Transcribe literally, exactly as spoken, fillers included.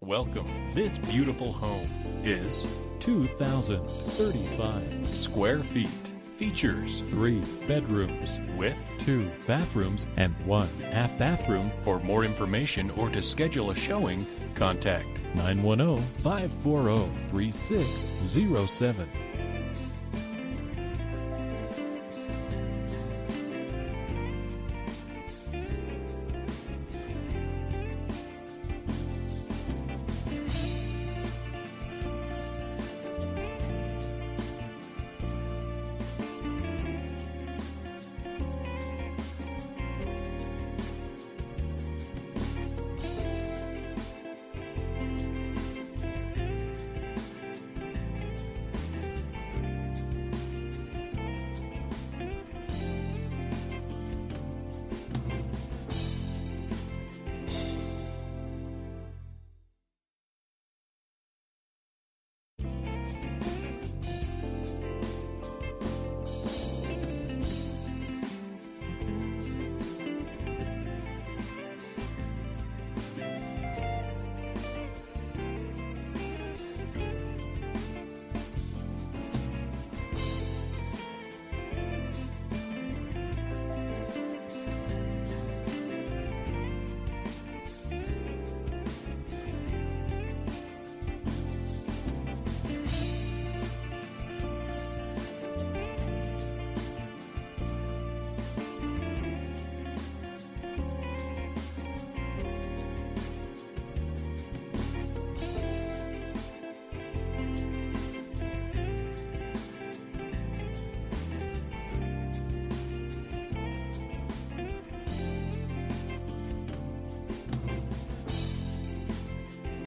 Welcome. This beautiful home is two thousand thirty-five square feet. Features three bedrooms with two bathrooms and one half bathroom. For more information or to schedule a showing, contact nine one zero, five four zero, three six zero seven.